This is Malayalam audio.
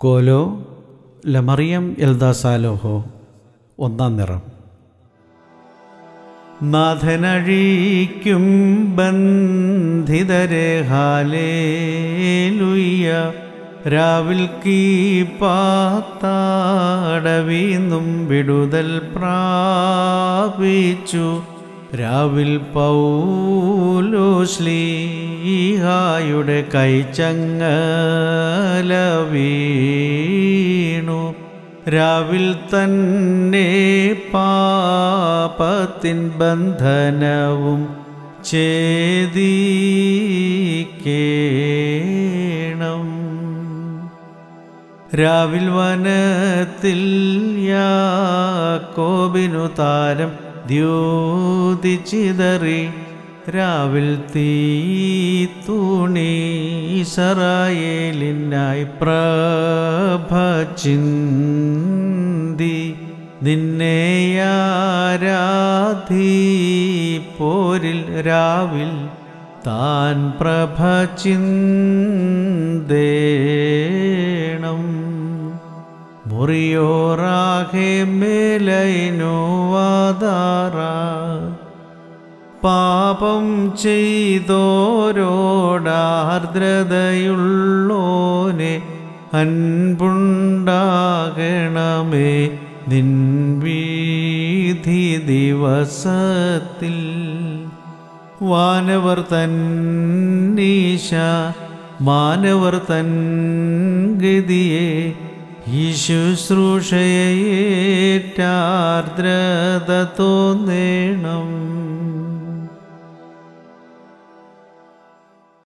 കോലോ ലമറിയം എൽദാസാലോഹോ. ഒന്നാം നിറം. നാഥനഴിക്കും ബന്ധിതരെ ഹാലേലുയ്യ. രാവിൽ കീപ്പാത്താടവീന്നും വിടുതൽ പ്രാപിച്ചു. രാവിൽ പൗലോസ്ലീഹായുടെ കൈച്ചങ്ങല വീണു. രാവിൽ തന്നെ പാപത്തിൻ ബന്ധനവും ഛേദിക്കേണം. രാവിൽ വനത്തിൽ യാക്കോബിനു താരം ദ്യോതിച്ചിതറി. രാവിൽ തീത്തൂണി ഇസ്രായേലിനായി പ്രഭചിന്തി. നിന്നെയാരാധിപ്പോരിൽ രാവിൽ താൻ പ്രഭചിന്തേണം. മുറിയോറാകെ മേലൈനോ വാദാറ. പാപം ചെയ്തോരോടാർദ്രതയുള്ളോനെ അൻപുണ്ടാകണമേ. നിൻ വീഥി ദിവസത്തിൽ വാനവർ തന്നീശ മാനവർ തൻ ഗതിയെ ഈ ശുശ്രൂഷയേറ്റാർദ്രത തോന്നേണം.